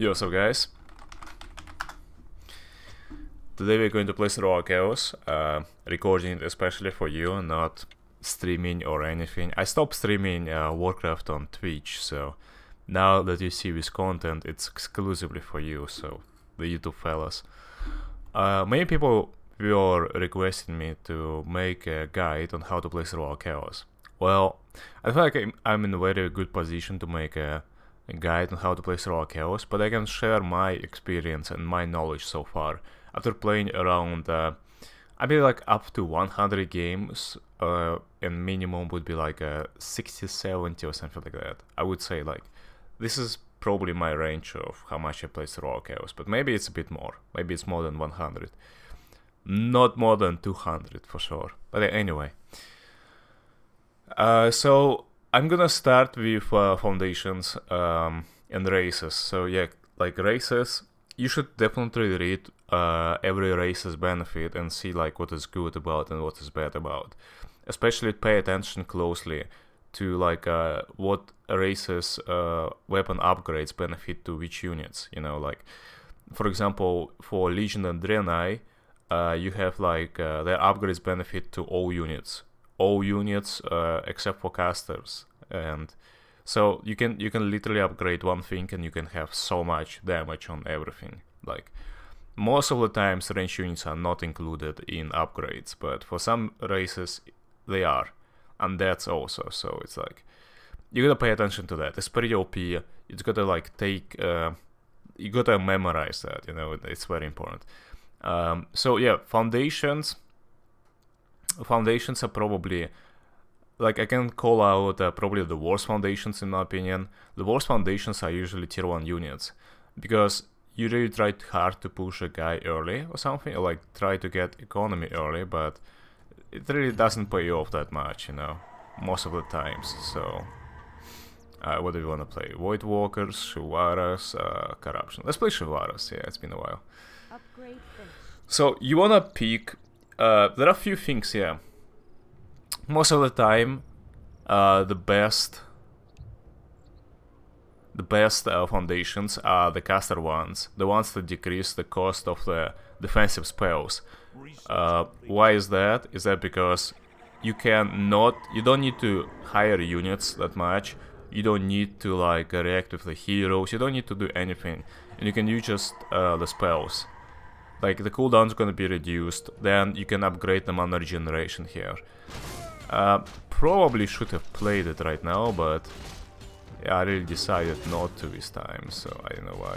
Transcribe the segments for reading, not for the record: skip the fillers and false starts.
Yo, so guys, today we're going to play Survival Chaos, recording it especially for you, not streaming or anything. I stopped streaming Warcraft on Twitch, so now that you see this content, it's exclusively for you, so the YouTube fellas. Many people were requesting me to make a guide on how to play Survival Chaos. Well, I feel like I'm in a very good position to make a guide on how to play Survival Chaos, but I can share my experience and my knowledge so far. After playing around, I mean like up to 100 games, and minimum would be like 60, 70 or something like that. I would say like, this is probably my range of how much I play Survival Chaos, but maybe it's a bit more. Maybe it's more than 100. Not more than 200 for sure. But anyway. So I'm gonna start with foundations and races. So yeah, like races, you should definitely read every race's benefit and see like what is good about and what is bad about. Especially pay attention closely to like what races weapon upgrades benefit to which units. You know, like for example, for Legion and Draenei, you have like their upgrades benefit to all units. All units except for casters, and so you can literally upgrade one thing and you can have so much damage on everything. Like most of the times range units are not included in upgrades, but for some races they are, and that's also, so it's like you gotta pay attention to that. It's pretty OP. It's gotta like take you gotta memorize that, you know, it's very important. So yeah, foundations are probably, like I can call out probably the worst foundations in my opinion. The worst foundations are usually tier 1 units, because you really try hard to push a guy early or something, or like try to get economy early, but it really doesn't pay off that much, you know, most of the times. So what do you want to play? Void Walkers, Shivaras, Corruption. Let's play Shivaras, yeah, it's been a while. So you wanna pick, there are a few things here. Most of the time, the best foundations are the caster ones, the ones that decrease the cost of the defensive spells. Why is that? Is that because you don't need to hire units that much. You don't need to like react with the heroes. You don't need to do anything, and you can use just the spells. Like the cooldown is gonna be reduced, then you can upgrade them on regeneration here. Probably should have played it right now, but yeah, I really decided not to this time, so I don't know why.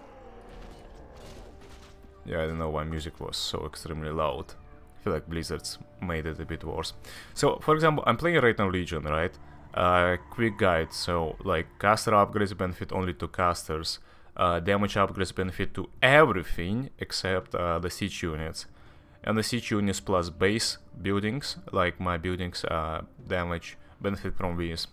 Yeah, I don't know why music was so extremely loud. I feel like Blizzard's made it a bit worse. So, for example, I'm playing right now Legion, right? Quick guide, so like caster upgrades benefit only to casters. Damage upgrades benefit to everything except the siege units. And the siege units plus base buildings, like my buildings, damage benefit from these.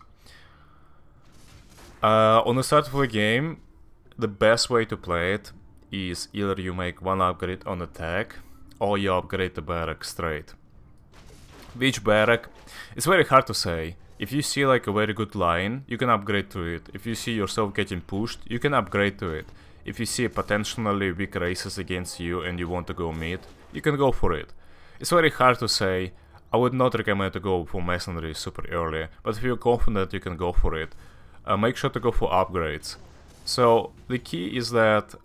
On the start of the game, the best way to play it is either you make one upgrade on attack, or you upgrade the barrack straight. Which barrack? It's very hard to say. If you see like a very good line, you can upgrade to it. If you see yourself getting pushed, you can upgrade to it. If you see potentially weak races against you and you want to go mid, you can go for it. It's very hard to say. I would not recommend to go for masonry super early, but if you're confident you can go for it, make sure to go for upgrades. So the key is that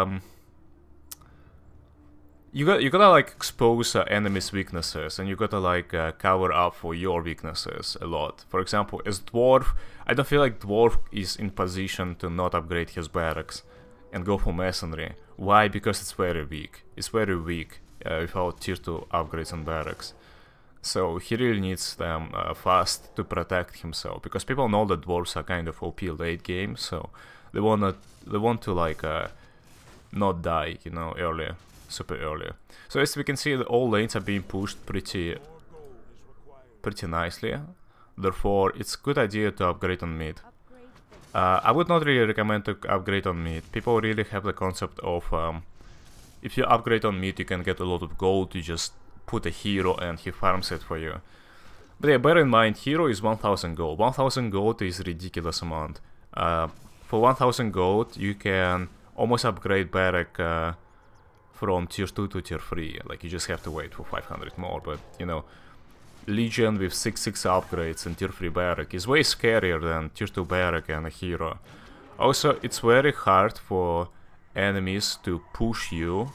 you gotta like expose enemies' weaknesses, and you gotta like cover up for your weaknesses a lot. For example, as dwarf, I don't feel like dwarf is in position to not upgrade his barracks and go for masonry. Why? Because it's very weak. It's very weak without tier 2 upgrades and barracks. So he really needs them fast to protect himself, because people know that dwarves are kind of OP late game, so they want to like not die, you know, earlier. Super early. So as we can see, all lanes are being pushed pretty nicely. Therefore, it's a good idea to upgrade on mid. I would not really recommend to upgrade on mid. People really have the concept of if you upgrade on mid, you can get a lot of gold. You just put a hero and he farms it for you. But yeah, bear in mind, hero is 1000 gold. 1000 gold is a ridiculous amount. For 1000 gold, you can almost upgrade barrack from tier 2 to tier 3. Like, you just have to wait for 500 more, but, you know, Legion with 6/6 upgrades and tier 3 barrack is way scarier than tier 2 barrack and a hero. Also, it's very hard for enemies to push you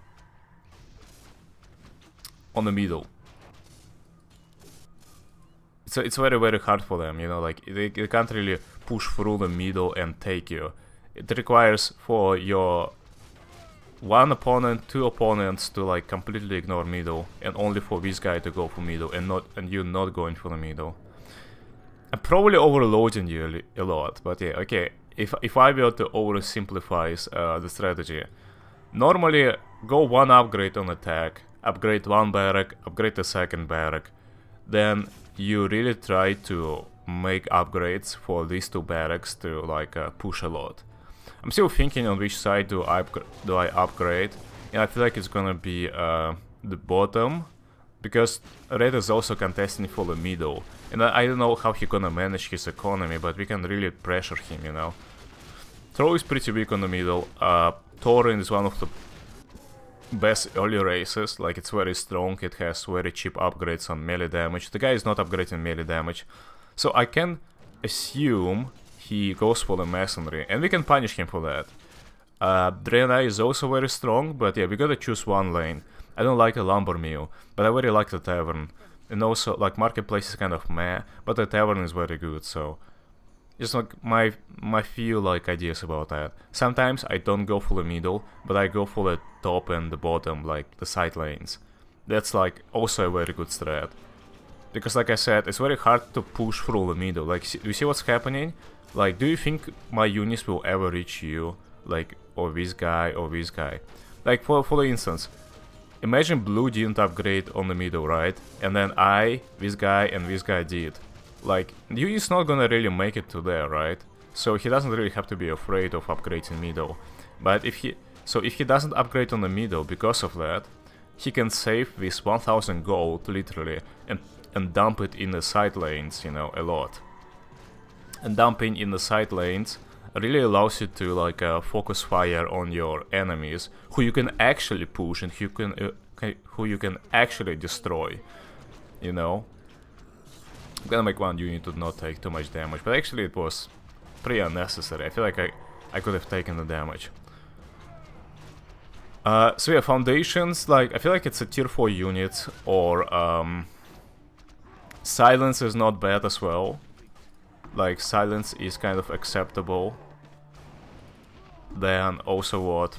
on the middle. So it's very, very hard for them, you know, like, they can't really push through the middle and take you. It requires for your one opponent, two opponents to like completely ignore middle, and only for this guy to go for middle, and you not going for the middle. I'm probably overloading you a lot, but yeah, okay. If I were to oversimplify the strategy, normally go one upgrade on attack, upgrade one barrack, upgrade the second barrack, then you really try to make upgrades for these two barracks to like push a lot. I'm still thinking on which side do I upgrade, and I feel like it's gonna be the bottom, because Red is also contesting for the middle, and I don't know how he's gonna manage his economy, but we can really pressure him, you know. Throw is pretty weak on the middle. Tauren is one of the best early races, like it's very strong, it has very cheap upgrades on melee damage. The guy is not upgrading melee damage, so I can assume he goes for the masonry, and we can punish him for that. Draenei is also very strong, but yeah, we gotta choose one lane. I don't like the lumber mill, but I very like the tavern. And also, like, marketplace is kind of meh, but the tavern is very good, so just like my few like ideas about that. Sometimes I don't go for the middle, but I go for the top and the bottom, like the side lanes. That's like also a very good strat. Because like I said, it's very hard to push through the middle. Like, you see what's happening? Like, do you think my units will ever reach you? Like, or this guy, or this guy? Like, for instance, imagine blue didn't upgrade on the middle, right? And then this guy, and this guy did. Like, he's not gonna really make it to there, right? So he doesn't really have to be afraid of upgrading middle. But if he doesn't upgrade on the middle because of that, he can save this 1000 gold, literally, and dump it in the side lanes, you know, a lot. And dumping in the side lanes really allows you to like focus fire on your enemies, who you can actually push and who you can actually destroy, you know. I'm gonna make one unit to not take too much damage, but actually it was pretty unnecessary. I feel like I could have taken the damage. So yeah, foundations, like, I feel like it's a tier 4 unit, or silence is not bad as well. Like, silence is kind of acceptable. Then also what?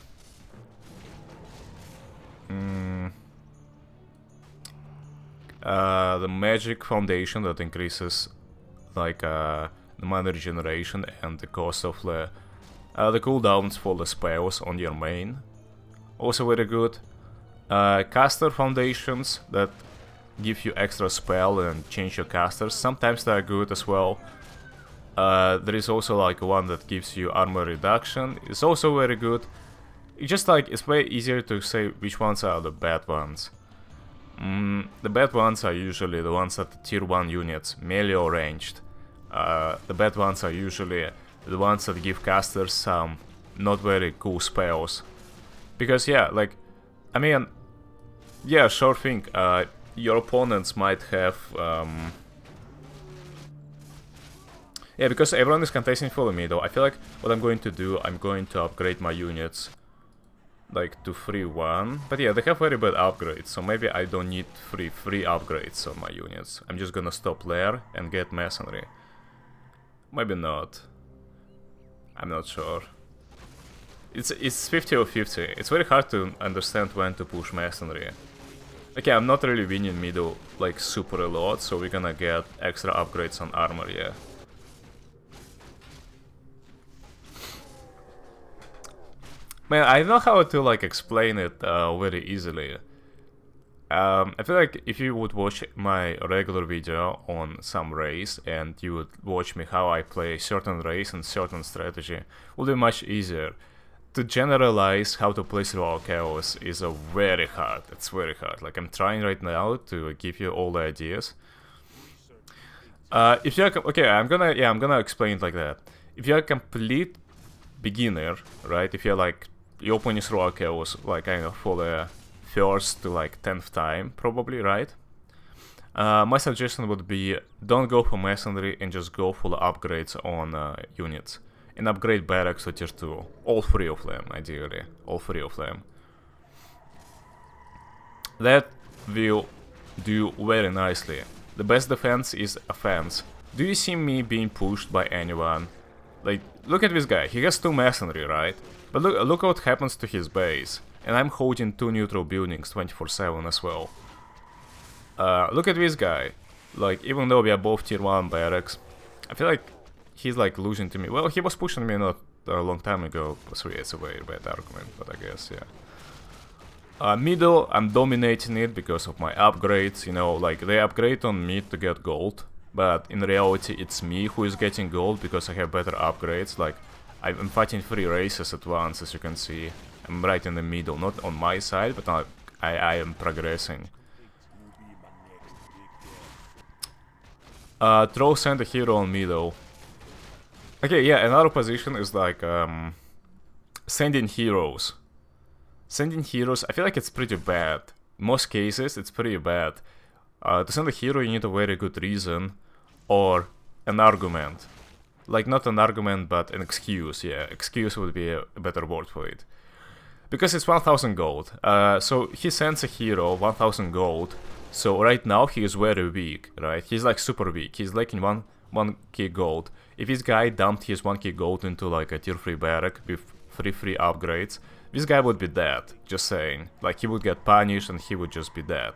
The magic foundation that increases like the mana regeneration and the cost of the cooldowns for the spells on your main. Also very good. Caster foundations that give you extra spell and change your casters. Sometimes they are good as well. There is also like one that gives you armor reduction. It's also very good. It's just like, it's way easier to say which ones are the bad ones. The bad ones are usually the ones that tier 1 units, melee or ranged. The bad ones are usually the ones that give casters some not very cool spells. Because yeah, like, I mean, yeah, sure thing, your opponents might have... yeah, because everyone is contesting for the middle, I feel like what I'm going to do, I'm going to upgrade my units like to 3-1. But yeah, they have very bad upgrades, so maybe I don't need free upgrades on my units. I'm just gonna stop there and get masonry. Maybe not. I'm not sure. It's 50 or 50. It's very hard to understand when to push masonry. Okay, I'm not really winning middle like super a lot, so we're gonna get extra upgrades on armor, yeah. Man, I don't know how to like explain it very easily. I feel like if you would watch my regular video on some race and you would watch me how I play certain race and certain strategy, it would be much easier. To generalize how to play throughout chaos is very hard. It's very hard. Like, I'm trying right now to give you all the ideas. If you're okay, I'm gonna explain it like that. If you're a complete beginner, right? If you're like, you open this rock chaos like kind of for the first to like 10th time, probably, right? My suggestion would be don't go for masonry and just go for the upgrades on units. And upgrade barracks to tier 2. All 3 of them, ideally. All 3 of them. That will do very nicely. The best defense is offense. Do you see me being pushed by anyone? Like, look at this guy. He has 2 masonry, right? But look what happens to his base. And I'm holding 2 neutral buildings 24/7 as well. Look at this guy. Like, even though we are both tier 1 barracks, I feel like he's like losing to me. Well, he was pushing me not a long time ago, so yeah, it's a very bad argument, but I guess, yeah. Middle, I'm dominating it because of my upgrades, you know, like they upgrade on me to get gold, but in reality it's me who is getting gold because I have better upgrades. Like, I'm fighting 3 races at once, as you can see. I'm right in the middle, not on my side, but I am progressing. Send a hero on middle. Okay, yeah, another position is like sending heroes. Sending heroes, I feel like it's pretty bad. In most cases, it's pretty bad. To send a hero, you need a very good reason or an argument. Like, not an argument, but an excuse, yeah. Excuse would be a better word for it. Because it's 1000 gold. So he sends a hero, 1000 gold. So right now he is very weak, right? He's like super weak. He's lacking 1k gold. If this guy dumped his 1k gold into like a tier 3 barrack with 3 free upgrades, this guy would be dead, just saying. Like, he would get punished and he would just be dead.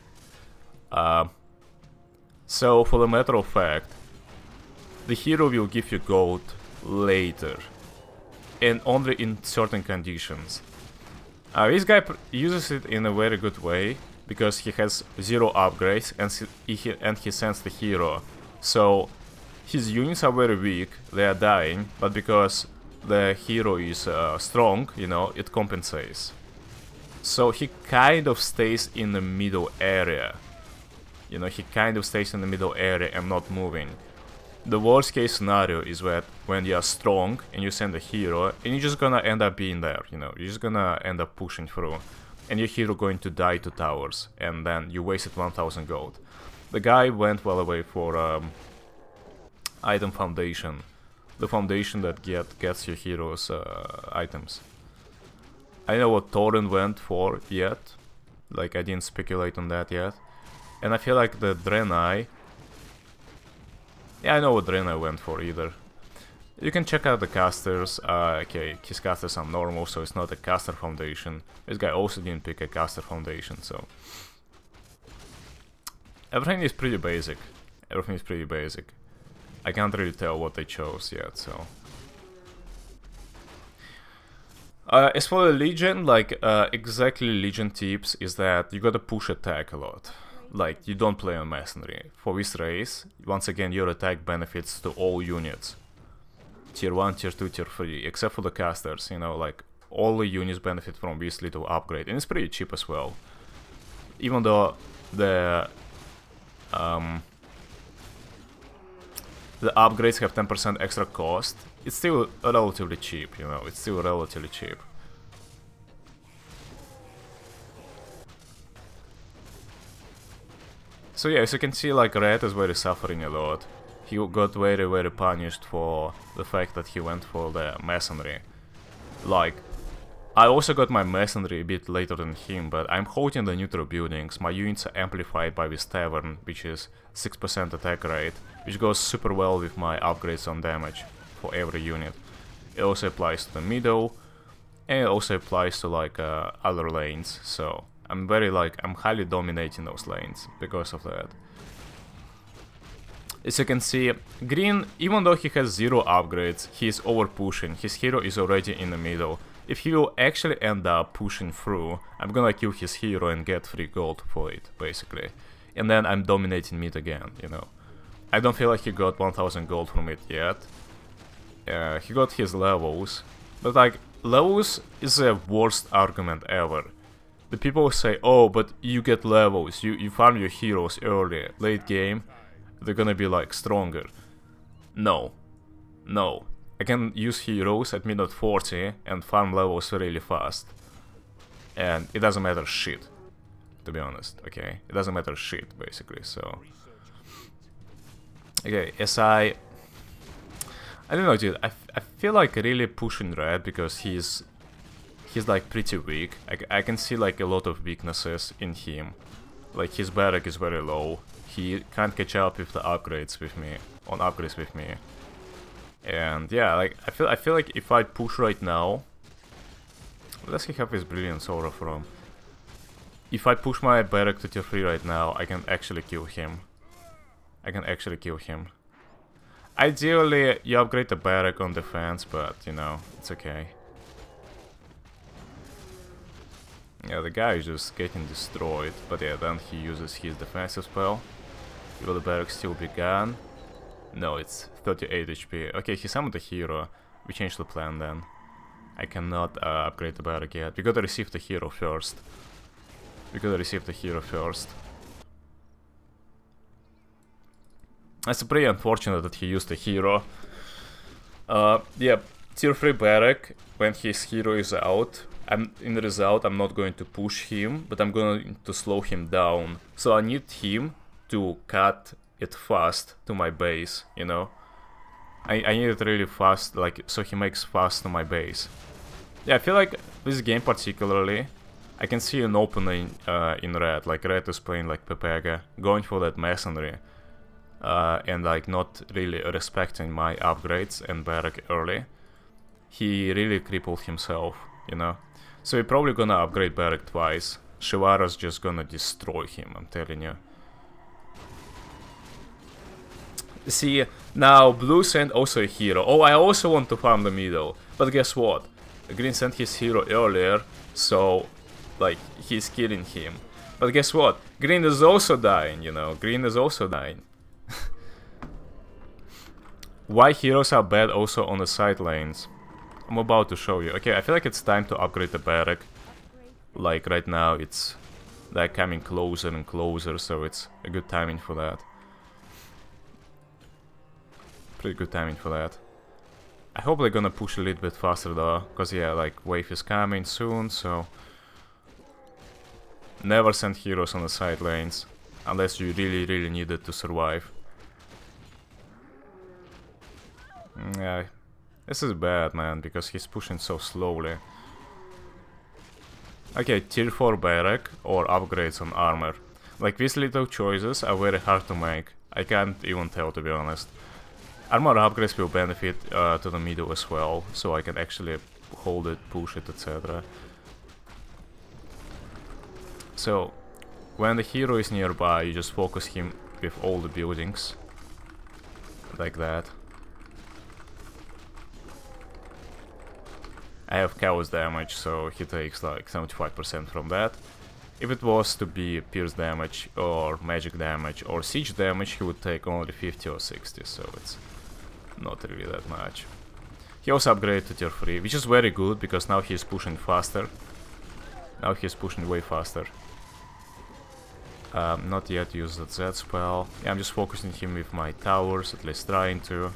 So for the matter of fact, the hero will give you gold later. And only in certain conditions. This guy uses it in a very good way, because he has 0 upgrades and he sends the hero. So his units are very weak, they are dying, but because the hero is strong, you know, it compensates. So he kind of stays in the middle area. You know, he kind of stays in the middle area and not moving. The worst case scenario is that when you are strong and you send a hero, and you're just gonna end up being there, you know, you're just gonna end up pushing through. And your hero going to die to towers, and then you wasted 1000 gold. The guy went well away for item foundation. The foundation that gets your heroes items. I know what Thorin went for yet. Like, I didn't speculate on that yet. And I feel like the Draenei... Yeah, I know what Draenei went for either. You can check out the casters. Okay, his casters are normal, so it's not a caster foundation. This guy also didn't pick a caster foundation, so... Everything is pretty basic. Everything is pretty basic. I can't really tell what they chose yet, so... As for the Legion, like, exactly Legion tips is that you gotta push attack a lot. Like, you don't play on Masonry. For this race, once again, your attack benefits to all units. Tier 1, Tier 2, Tier 3, except for the casters, you know, like, all the units benefit from this little upgrade, and it's pretty cheap as well. Even though the upgrades have 10% extra cost, it's still relatively cheap, you know, it's still relatively cheap. So yeah, as you can see, like, Red is very suffering a lot. He got very, very punished for the fact that he went for the Masonry. Like, I also got my Masonry a bit later than him, but I'm holding the neutral buildings. My units are amplified by this Tavern, which is 6% attack rate, which goes super well with my upgrades on damage for every unit. It also applies to the middle, and it also applies to, like, other lanes, so I'm highly dominating those lanes because of that. As you can see, Green, even though he has 0 upgrades, he is over pushing. His hero is already in the middle. If he will actually end up pushing through, I'm gonna kill his hero and get free gold for it, basically. And then I'm dominating mid again, you know. I don't feel like he got 1000 gold from it yet. He got his levels, but like, levels is the worst argument ever. The people say, oh, but you get levels, you farm your heroes early, late game, they're gonna be like stronger. No. No. I can use heroes at minute 40 and farm levels really fast. And it doesn't matter shit, to be honest, okay? It doesn't matter shit, basically, so... Okay, I don't know, dude, I feel like really pushing red because he's like pretty weak. I can see like a lot of weaknesses in him. Like his barrack is very low. He can't catch up with the upgrades with me, And yeah, like I feel like if I push right now, where does he have his brilliant aura from? If I push my barrack to tier 3 right now, I can actually kill him. Ideally, you upgrade the barrack on defense, but you know, it's okay. Yeah, the guy is just getting destroyed, but yeah, then he uses his defensive spell. Will the barrack still be gone? No, it's 38 HP. Okay, he summoned a hero. We changed the plan then. I cannot upgrade the barrack yet. We gotta receive the hero first. It's pretty unfortunate that he used a hero. Yeah, tier 3 barrack, when his hero is out, in the result, I'm not going to push him, but I'm going to slow him down. So I need him to cut it fast to my base, you know? I need it really fast, like, so he makes fast to my base. Yeah, I feel like this game particularly, I can see an opening in red, like red is playing like Pepega, going for that masonry. And like not really respecting my upgrades and barrack early. He really crippled himself, you know? So we're probably gonna upgrade barrack twice. Shivara's just gonna destroy him, I'm telling you. See, now blue sent also a hero. Oh, I also want to farm the middle. But guess what? Green sent his hero earlier, so like he's killing him. But guess what? Green is also dying, you know? Green is also dying. Why heroes are bad also on the side lanes? I'm about to show you. Okay, I feel like it's time to upgrade the barrack. Like right now it's like coming closer and closer, so it's a good timing for that. Pretty good timing for that. I hope they're gonna push a little bit faster though, cause yeah, like wave is coming soon, so... Never send heroes on the side lanes, unless you really need it to survive. Yeah, this is bad, man, because he's pushing so slowly. Okay, tier 4 barrack or upgrades on armor. Like, these little choices are very hard to make. I can't even tell, to be honest. Armor upgrades will benefit to the middle as well, so I can actually hold it, push it, etc. So, when the hero is nearby, you just focus him with all the buildings. Like that. I have chaos damage, so he takes like 75% from that. If it was to be pierce damage or magic damage or siege damage, he would take only 50 or 60, so it's not really that much. He also upgraded to tier 3, which is very good, because now he's pushing faster. Now he's pushing way faster. Not yet used the Z spell. Yeah, I'm just focusing him with my towers, at least trying to.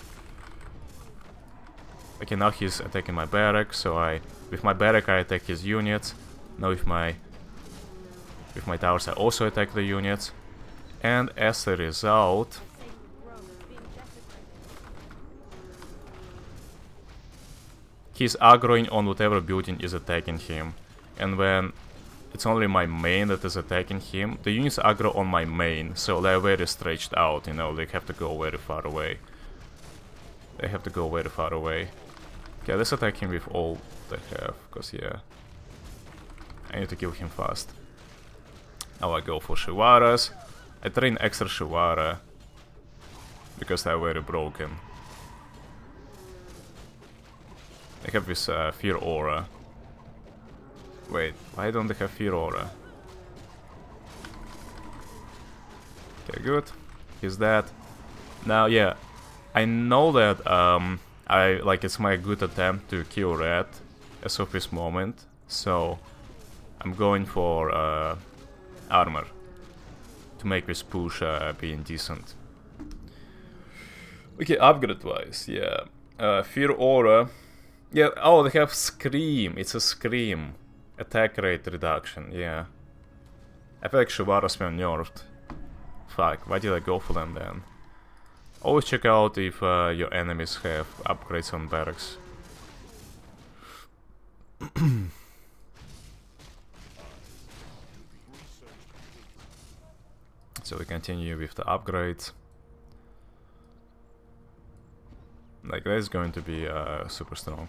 Okay, now he's attacking my barrack, so with my barrack I attack his units. Now with my towers I also attack the units. And as a result... he's aggroing on whatever building is attacking him. And when it's only my main that is attacking him, the units aggro on my main, so they're very stretched out, you know, they have to go very far away. Okay, let's attack him with all they have, because yeah, I need to kill him fast. Now I go for Shivaras. I train extra Shivara, because they're very broken. I have this Fear Aura. Wait, why don't they have Fear Aura? Okay, good. He's dead. Now, yeah, I know that it's my good attempt to kill red as of this moment, so I'm going for armor to make this push being decent. Okay, upgrade wise, yeah. Fear Aura. Yeah, oh, they have Scream. It's a Scream. Attack rate reduction, yeah. I feel like Shivaras were nerfed. Fuck, why did I go for them then? Always check out if your enemies have upgrades on barracks. So we continue with the upgrades. Like, that's going to be super strong.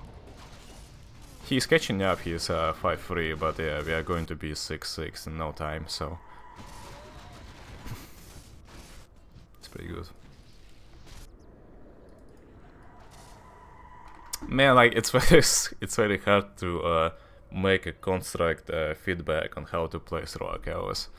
He's catching up, he's 5-3, but yeah, we are going to be 6-6 in no time, so... it's pretty good. Man, like, it's very hard to make a construct feedback on how to play Through Chaos.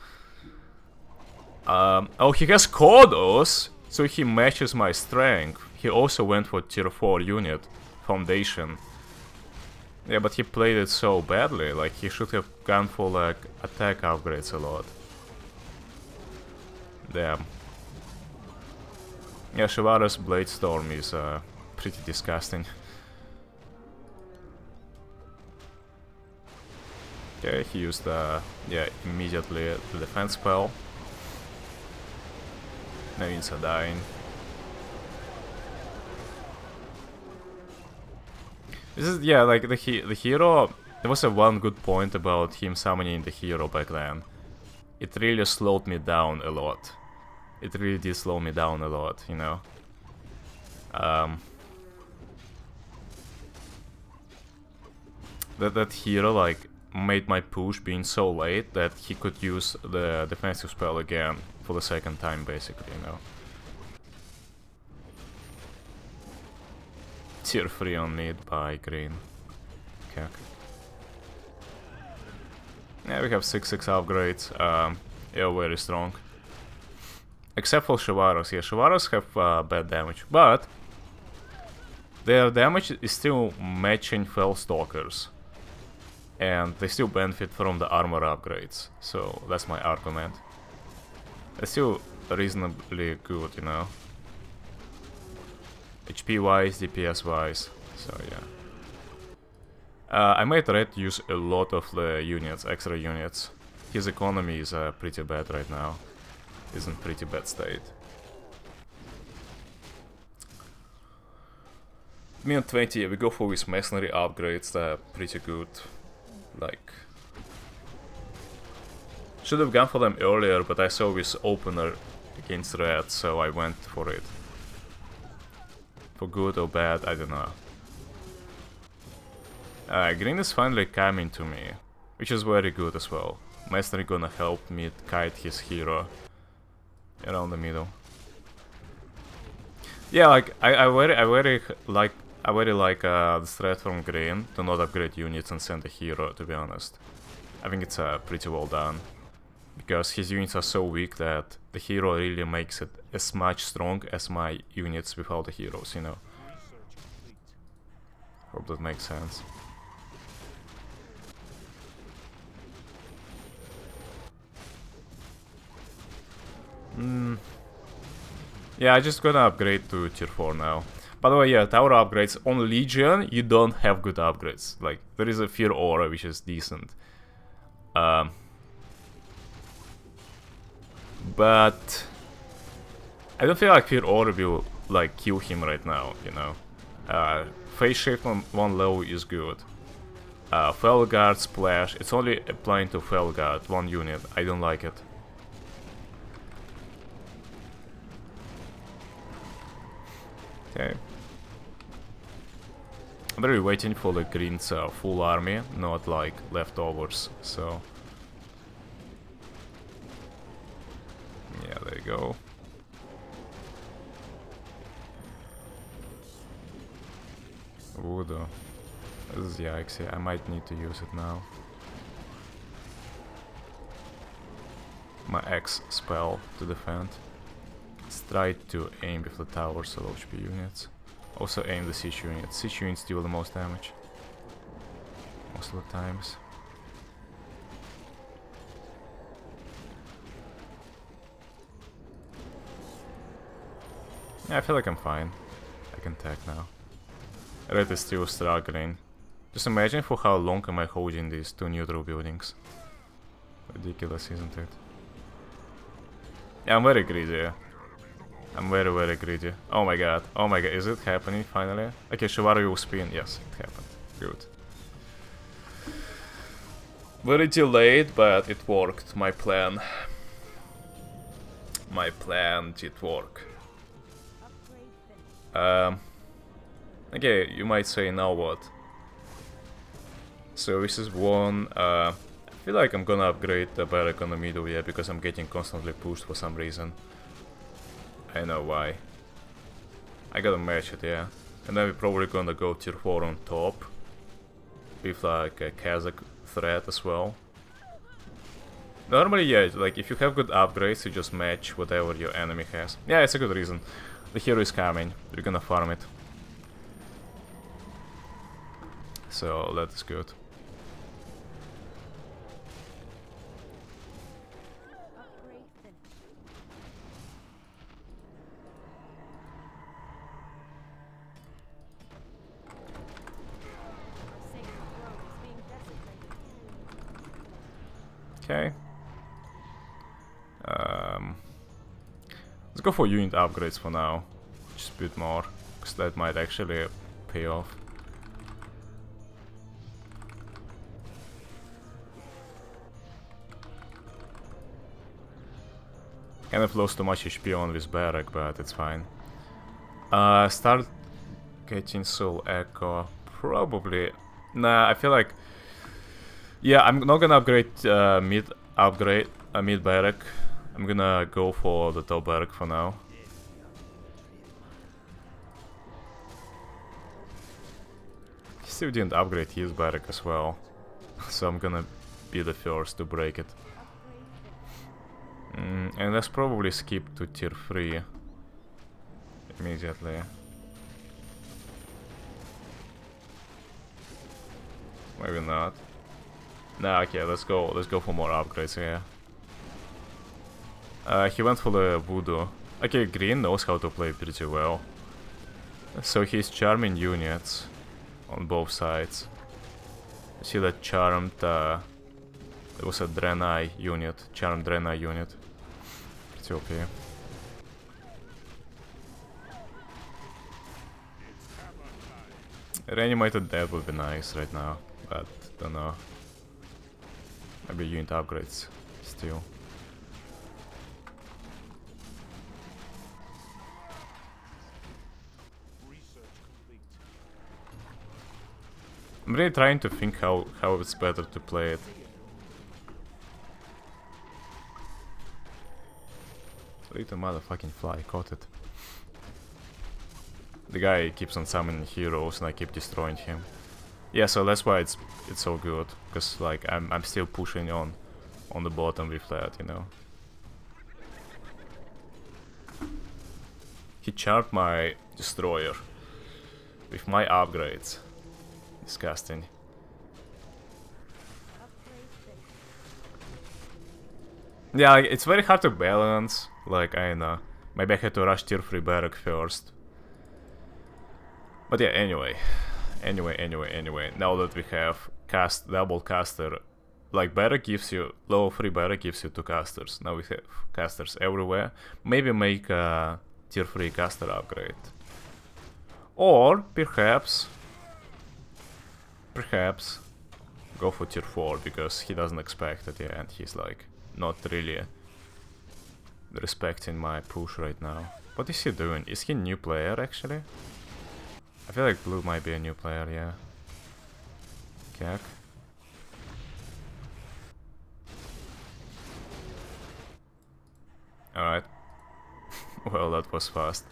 Oh, he has Kodos, so he matches my strength. He also went for tier 4 unit, Foundation. Yeah, but he played it so badly, like he should have gone for like attack upgrades a lot. Damn. Yeah, Shivara's Blade Storm is pretty disgusting. Okay, he used yeah, immediately the defense spell. Marines are dying. This is, yeah, like the hero. There was a one good point about him summoning the hero back then. It really slowed me down a lot. It really did slow me down a lot, you know. That hero like made my push being so late that he could use the defensive spell again for the second time, basically, you know. Tier 3 on mid by green. Okay. Yeah, we have 6-6 upgrades. Yeah, very strong. Except for Shivaras. Yeah, Shivaras have bad damage, but their damage is still matching Fellstalkers. And they still benefit from the armor upgrades. So that's my argument. They're still reasonably good, you know. HP wise, DPS wise, so yeah. I made Red use a lot of the units, extra units. His economy is pretty bad right now. He's in pretty bad state. Me and 20, we go for these mercenary upgrades, they're pretty good. Like... should have gone for them earlier, but I saw this opener against Red, so I went for it. For good or bad, I don't know. Green is finally coming to me, which is very good as well. Mercenary gonna help me kite his hero around the middle. Yeah, like I very like the threat from Green to not upgrade units and send a hero. To be honest, I think it's pretty well done. Because his units are so weak that the hero really makes it as much strong as my units without the heroes, you know. Hope that makes sense. Yeah, I just gonna upgrade to tier 4 now. By the way, yeah, tower upgrades. On Legion, you don't have good upgrades. Like, there is a Fear Aura, which is decent. But I don't feel like Fear Aura will like kill him right now, you know. Phase shift on one level is good. Felguard splash, it's only applying to Felguard, one unit. I don't like it. Okay. I'm really waiting for the Green's full army, not like leftovers, so... yeah, there you go. Voodoo. This is yikes, yeah, I might need to use it now. My X spell to defend. Let's try to aim with the towers or HP units. Also aim the siege units. Siege units deal the most damage. Most of the times. Yeah, I feel like I'm fine. I can attack now. Red is still struggling. Just imagine for how long am I holding these two neutral buildings. Ridiculous, isn't it? Yeah, I'm very greedy. I'm very, very greedy. Oh my god. Oh my god. Is it happening finally? Okay, Shivaru will spin. Yes, it happened. Good. Very delayed, but it worked. My plan. My plan did work. Okay, you might say now what? So this is one. I feel like I'm gonna upgrade the barrack on the middle, yeah, because I'm getting constantly pushed for some reason. I know why. I gotta match it, yeah. And then we're probably gonna go tier 4 on top. With like a Kazakh threat as well. Normally, yeah, like if you have good upgrades, you just match whatever your enemy has. Yeah, it's a good reason. The hero is coming. We're gonna farm it. So that is good. Okay. Let's go for unit upgrades for now. Just a bit more, because that might actually pay off. Kind of lost too much HP on this barrack, but it's fine. Start getting Soul Echo. Probably. Nah, I feel like. Yeah, I'm not gonna upgrade mid barrack. I'm gonna go for the top barrack for now. He still didn't upgrade his barrack as well, so I'm gonna be the first to break it. And let's probably skip to tier 3 immediately. Maybe not. Nah, okay, let's go for more upgrades here. He went for the voodoo. Okay, green knows how to play pretty well. So he's charming units on both sides. You see that charmed, there was a Draenei unit, charmed Draenei unit. Pretty OP. Reanimated dead would be nice right now, but don't know. Maybe unit upgrades still. I'm really trying to think how it's better to play it. Little motherfucking fly, caught it. The guy keeps on summoning heroes and I keep destroying him. Yeah, so that's why it's so good, because like I'm still pushing on the bottom with that, you know. He charmed my destroyer with my upgrades. Disgusting. Yeah, like, it's very hard to balance. Like, I know. Maybe I had to rush tier 3 barrack first. But yeah, anyway. Anyway. Now that we have double caster. Like, barrack gives you... Level 3 barrack gives you 2 casters. Now we have casters everywhere. Maybe make a tier 3 caster upgrade. Or, perhaps go for tier 4, because he doesn't expect it, yeah, and he's like not really respecting my push right now. What is he doing? Is he a new player actually? I feel like blue might be a new player, yeah. Kek. Alright. Well, that was fast.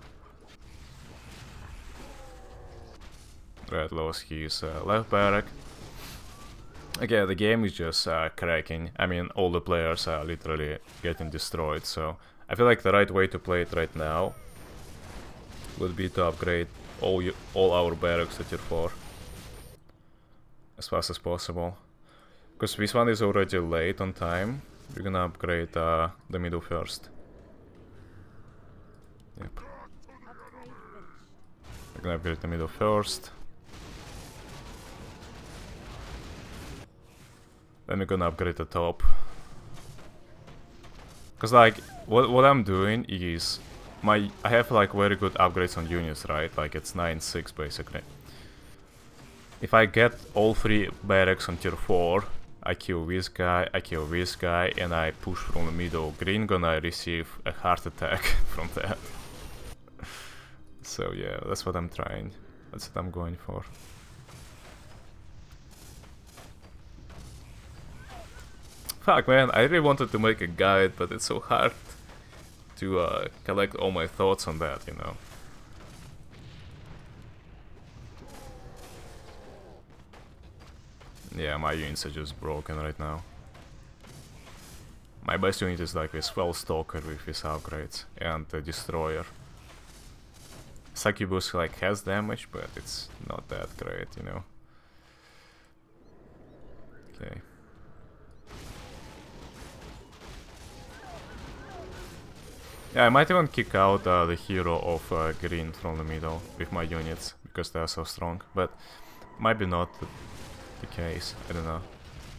Red lost his left barrack. Okay, the game is just cracking. I mean, all the players are literally getting destroyed, so I feel like the right way to play it right now would be to upgrade all our barracks to tier 4 as fast as possible. Because this one is already late on time. We're gonna upgrade the middle first. Yep. I'm gonna upgrade the middle first. Then we're gonna upgrade the top. Cause like, what I'm doing is, I have like very good upgrades on units, right? Like it's 9-6 basically. If I get all 3 barracks on tier 4, I kill this guy, and I push from the middle. Green gonna receive a heart attack from that. So yeah, that's what I'm trying. That's what I'm going for. Fuck man, I really wanted to make a guide, but it's so hard to collect all my thoughts on that, you know. Yeah, my units are just broken right now. My best unit is like this Stalker with his upgrades and the Destroyer. Succubus like has damage, but it's not that great, you know. Okay. Yeah, I might even kick out the hero of green from the middle with my units, because they are so strong, but might be not the case, I don't know.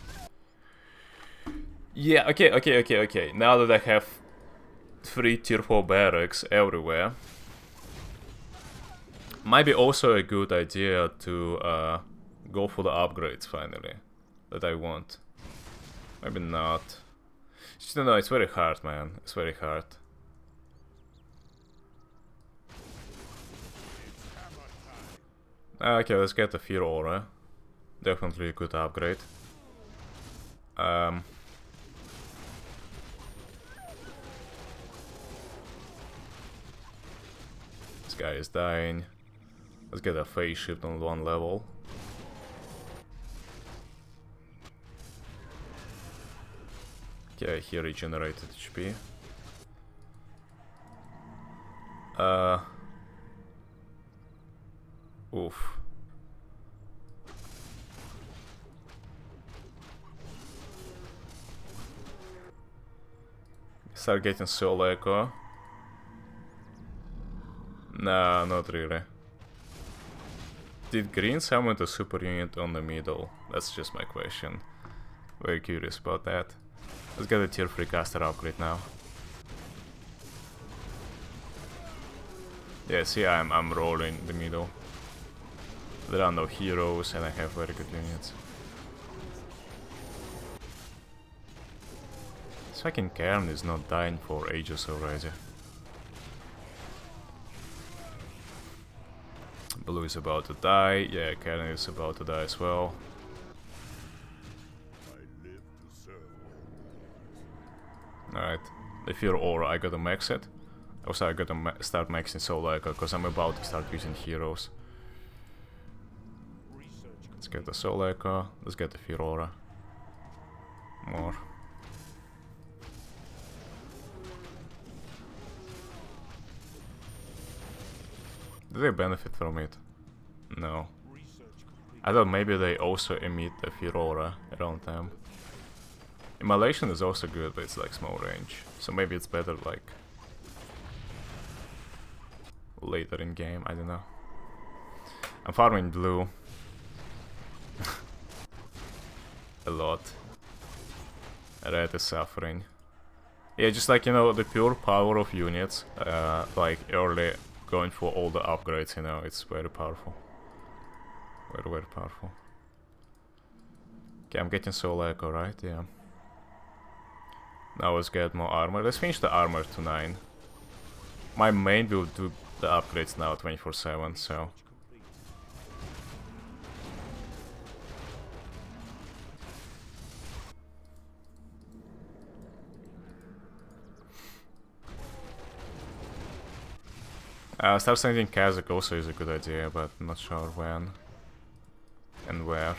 Yeah, okay. Now that I have 3 tier 4 barracks everywhere, might be also a good idea to go for the upgrades finally that I want. Maybe not. Just don't know, it's very hard, man. It's very hard. Okay, let's get the Fear Aura. Definitely a good upgrade. This guy is dying. Let's get a phase shift on 1 level. Okay, he regenerated HP. Oof. Start getting Soul Echo. Nah, not really. Did green summon the super unit on the middle? That's just my question. Very curious about that. Let's get a tier 3 caster upgrade now. Yeah, see, I'm rolling the middle. There are no heroes and I have very good units. This fucking Cairn is not dying for ages already. Blue is about to die, yeah, Cairn is about to die as well. Alright, the Fear Aura, I gotta max it. Also, I gotta start maxing Soul Echo, because I'm about to start using heroes. Let's get the Soul Echo, let's get the Fear Aura. More. Do they benefit from it? No. I thought maybe they also emit the Fear Aura around them. Immolation is also good, but it's like small range. So maybe it's better like later in game, I don't know. I'm farming blue. A lot. Red is suffering. Yeah, just like, you know, the pure power of units, like early going for all the upgrades, you know, it's very powerful. Very, very powerful. Okay, I'm getting Soul Echo, right? Yeah. Now let's get more armor. Let's finish the armor to 9. My main will do the upgrades now 24/7, so... start sending Kazakh also is a good idea, but I'm not sure when and where.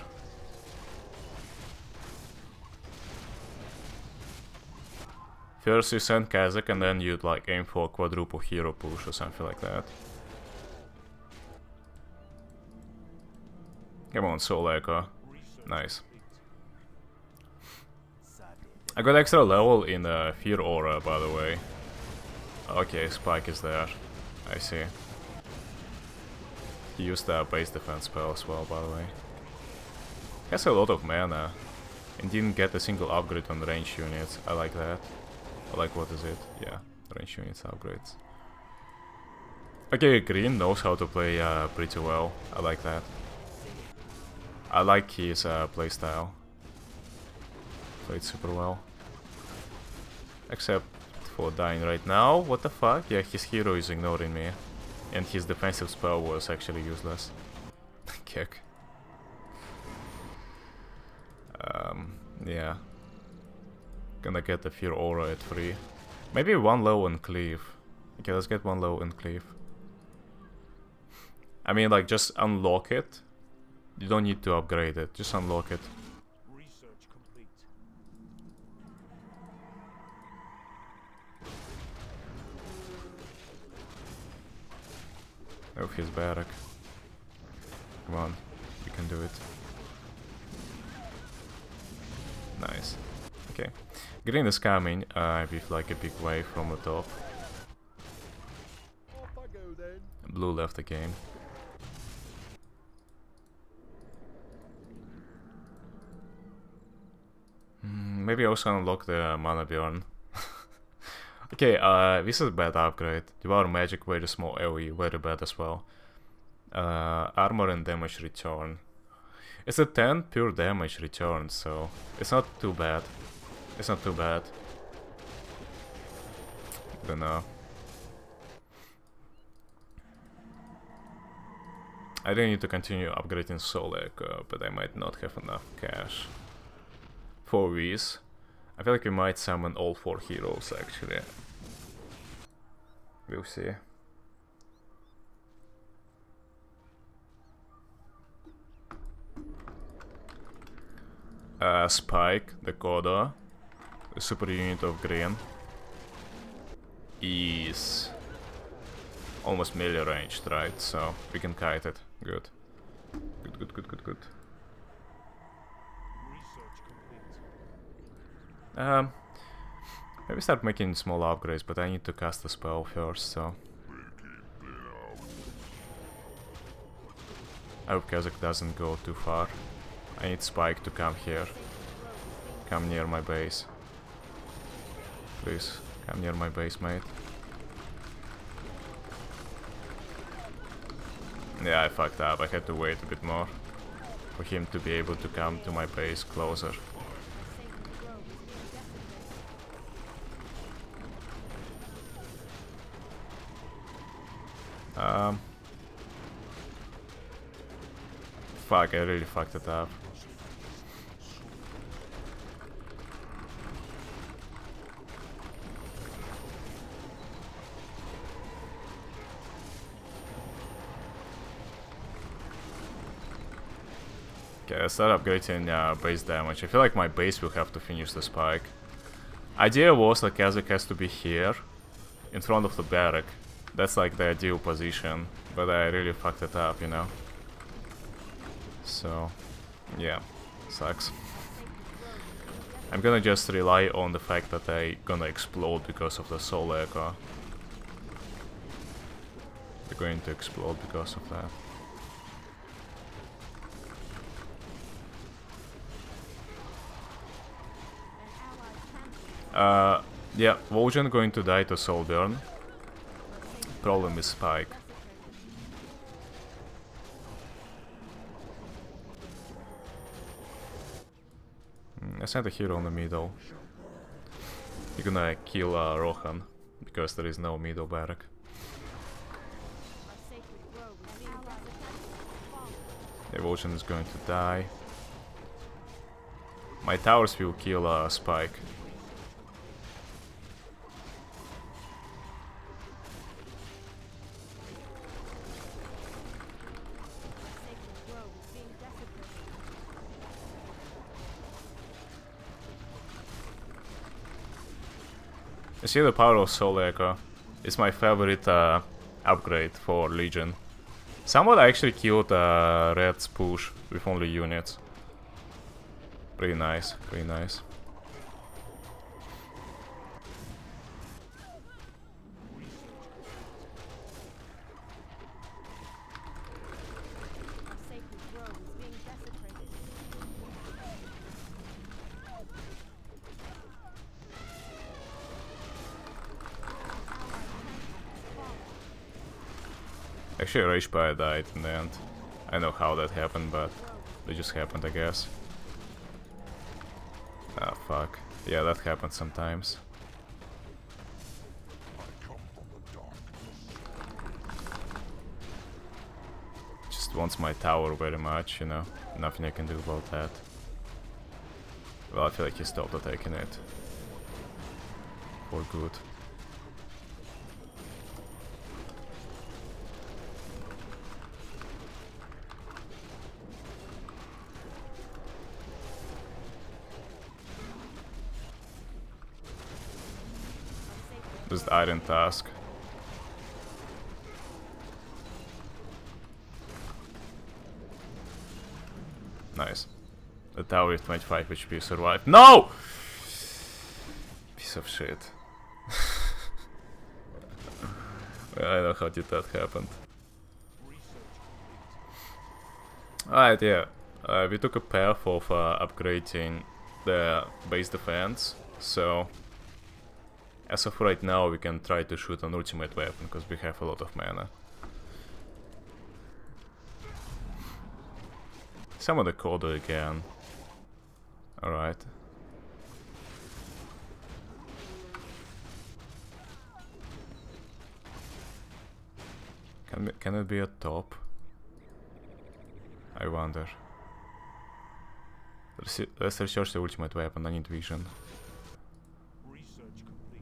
First you send Kazakh and then you'd like aim for a quadruple hero push or something like that. Come on, Soul Echo. Nice. I got extra level in Fear Aura, by the way. Okay, Spike is there. I see. He used a base defense spell as well, by the way. Has a lot of mana and didn't get a single upgrade on range units. I like that. I like, what is it? Yeah, range units upgrades. Okay, green knows how to play pretty well. I like that. I like his playstyle. Played super well. Except for dying right now. What the fuck? Yeah, his hero is ignoring me. And his defensive spell was actually useless. Kick. Yeah. Gonna get the Fear Aura at 3. Maybe one low and cleave. Okay, let's get one low and cleave. I mean, like, just unlock it. You don't need to upgrade it, just unlock it. Research complete. Oh, his barrack. Come on, you can do it. Nice. Okay. Green is coming with like a big wave from the top. Off I go then. Blue left the game. Maybe also unlock the Mana Bjorn. Okay, this is a bad upgrade. Devour Magic, very small AoE, very bad as well. Armor and damage return. It's a 10 pure damage return, so it's not too bad. It's not too bad. Don't know. I don't need to continue upgrading Soul Echo, but I might not have enough cash for these. I feel like we might summon all 4 heroes actually. We'll see. Spike, the Kodo, the super unit of green, is almost melee ranged, right? So we can kite it. Good. Good. Maybe start making small upgrades, but I need to cast a spell first, so... I hope Kazakh doesn't go too far. I need Spike to come here. Come near my base. Please, come near my base, mate. Yeah, I fucked up. I had to wait a bit more for him to be able to come to my base closer. Fuck, I really fucked it up. Okay, let's start upgrading base damage. I feel like my base will have to finish the spike. Idea was like Kazakh has to be here, in front of the barrack. That's like the ideal position, but I really fucked it up, you know? So, yeah, sucks. I'm gonna just rely on the fact that I gonna explode because of the Soul Echo. They're going to explode because of that. Yeah, Vol'jin going to die to Soul Burn. Problem is Spike. I sent a hero in the middle. You're gonna kill Rohan, because there is no middle barrack. Evolution is going to die. My towers will kill Spike. You see the power of Soul Echo. It's my favorite upgrade for Legion. Someone actually killed Red's push with only units. Pretty nice, pretty nice. Actually, Rage Pie died in the end. I know how that happened, but it just happened, I guess. Ah, fuck. Yeah, that happens sometimes. Just wants my tower very much, you know. Nothing I can do about that. Well, I feel like he stopped attacking it. For good. This is the Iron Task. Nice. The tower with 25 HP survived. No! Piece of shit. I don't know how did that happen. Alright, yeah. We took a path of upgrading the base defense, so as of right now we can try to shoot an ultimate weapon because we have a lot of mana. Summon the Coder again. Alright. Can it be a top? I wonder. Let's research the ultimate weapon, I need vision. Research complete.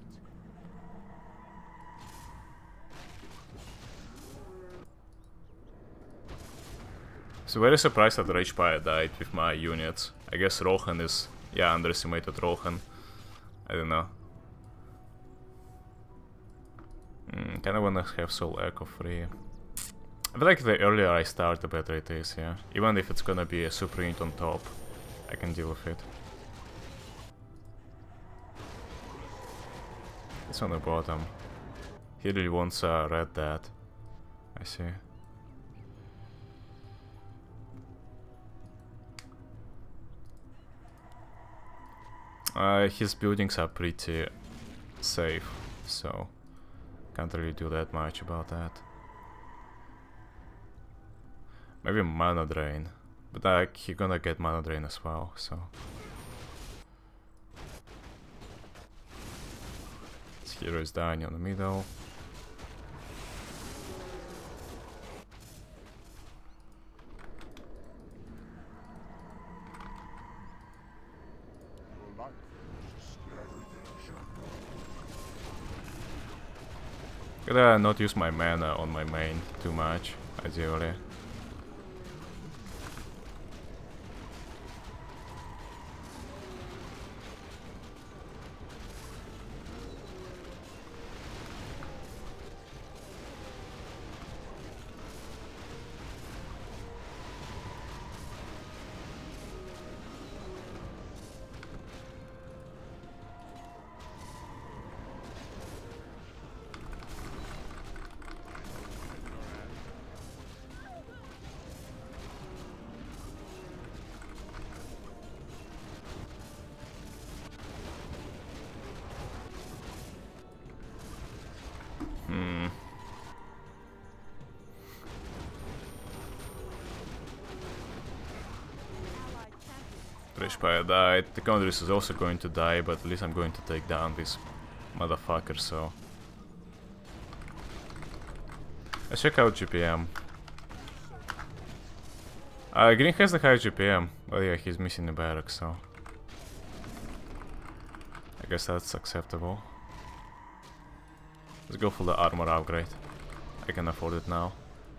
So very surprised that Rage Pie died with my units. I guess Rohan is... yeah, underestimated Rohan. I don't know. Kinda wanna have Soul Echo free. I feel like the earlier I start, the better it is, yeah. Even if it's gonna be a super unit on top, I can deal with it. It's on the bottom. He really wants a red dad. I see. His buildings are pretty safe, so can't really do that much about that. Maybe mana drain, but he gonna get mana drain as well, so. This hero is dying on the middle. Gotta not use my mana on my main too much, ideally. Rage died. The Condris is also going to die, but at least I'm going to take down this motherfucker, so. Let's check out GPM. Green has the high GPM, but yeah, he's missing the barracks, so. I guess that's acceptable. Let's go for the armor upgrade. I can afford it now.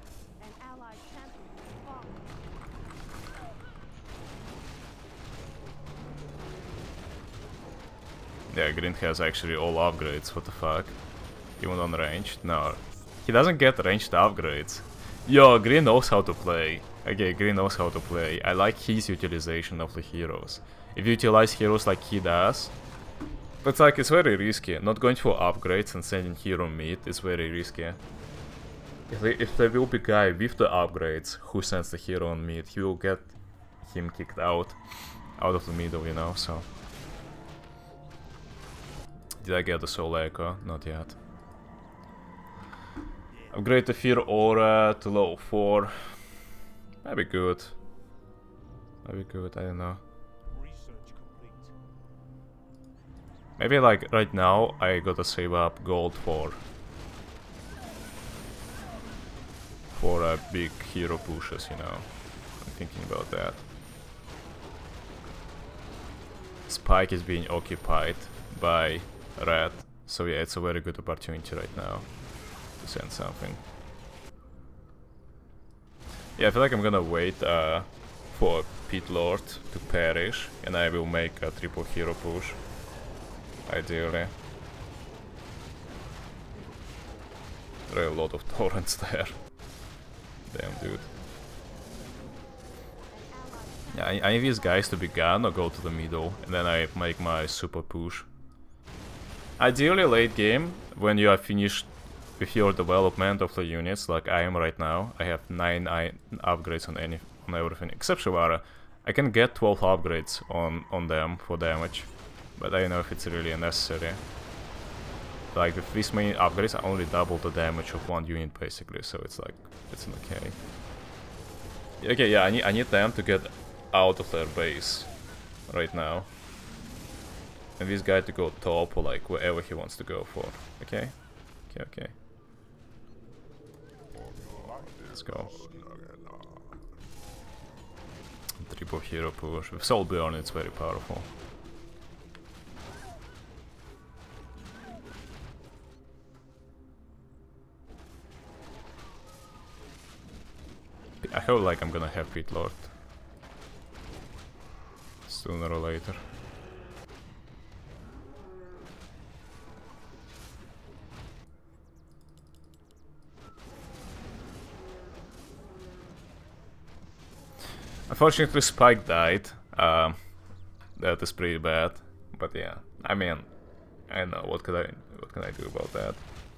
Yeah, Green has actually all upgrades, what the fuck? Even on ranged? No. He doesn't get ranged upgrades. Yo, Green knows how to play. Okay, Green knows how to play. I like his utilization of the heroes. If you utilize heroes like he does... But like, it's very risky. Not going for upgrades and sending hero mid is very risky. If there will be a guy with the upgrades who sends the hero on mid, he will get him kicked out of the middle, you know, so... Did I get the Soul Echo? Not yet. Upgrade the Fear Aura to level 4. That'd be good. That'd be good, I don't know. Research complete. Maybe like right now I gotta save up gold for big hero pushes, you know. I'm thinking about that. Spike is being occupied by red, so yeah, it's a very good opportunity right now to send something. Yeah, I feel like I'm gonna wait for Pit Lord to perish, and I will make a triple hero push, ideally. There are a lot of torrents there. Damn, dude. Yeah, I need these guys to be gone or go to the middle, and then I make my super push. Ideally late game, when you are finished with your development of the units, like I am right now. I have 9 upgrades on everything, except Shivara. I can get 12 upgrades on them for damage, but I don't know if it's really necessary. Like with this many upgrades, I only double the damage of one unit basically, so it's like, it's okay. Okay, yeah, I need them to get out of their base right now. And this guy to go top or like wherever he wants to go for. Okay? Okay, okay. Let's go. Triple hero push. With Soul Burn it's very powerful. I hope like I'm gonna have Pit Lord sooner or later. Unfortunately, Spike died. That is pretty bad. But yeah, I mean, I know what can I do about that?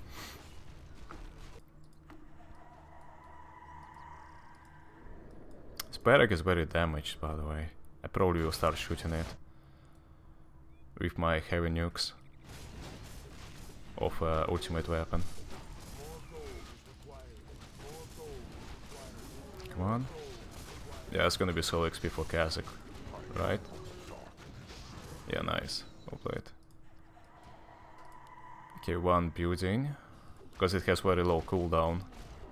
Sparrow is very damaged, by the way. I probably will start shooting it with my heavy nukes of ultimate weapon. Come on. Yeah, it's gonna be solo XP for Kazakh, right? Yeah, nice. Well played. Okay, one building, because it has very low cooldown.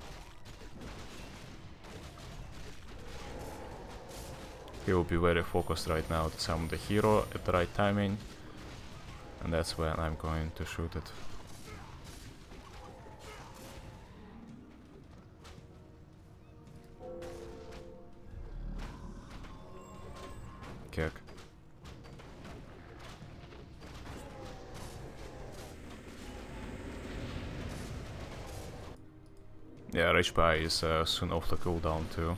He will be very focused right now to summon the hero at the right timing, and that's when I'm going to shoot it. Kick. Yeah, Rage Pie is soon off the cooldown too.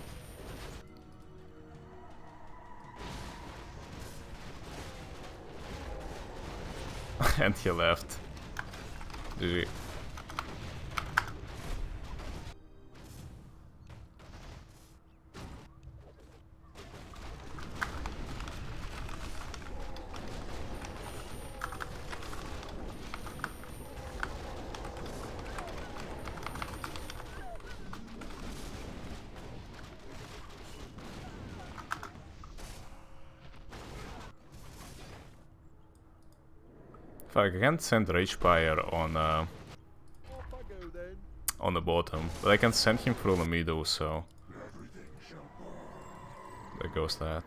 And he left. GG. Fuck, I can't send Ragefire on the bottom, but I can send him through the middle, so there goes that.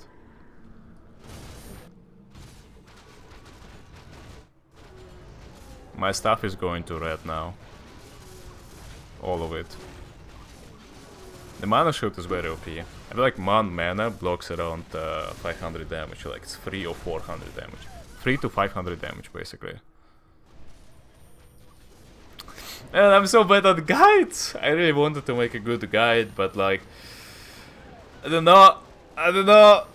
My stuff is going to red now. All of it. The mana shield is very OP. I feel like 1 mana blocks around 500 damage, like it's 3 or 400 damage. 3 to 500 damage, basically. And I'm so bad at guides! I really wanted to make a good guide, but like... I don't know! I don't know!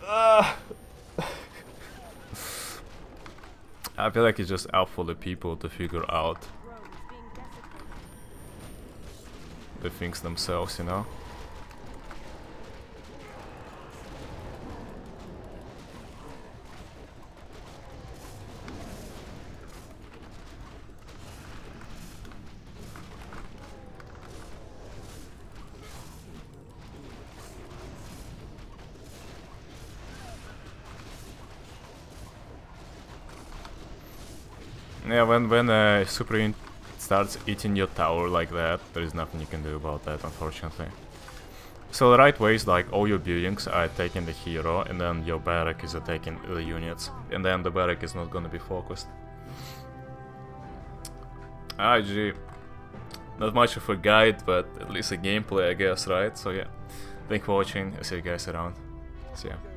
I feel like it's just up for the people to figure out the things themselves, you know? Yeah, when super unit starts eating your tower like that, there is nothing you can do about that, unfortunately. So the right way is like all your buildings are attacking the hero, and then your barrack is attacking the units, and then the barrack is not gonna be focused. GG. Not much of a guide, but at least a gameplay, I guess, right? So yeah, thank you for watching. I'll see you guys around. See ya.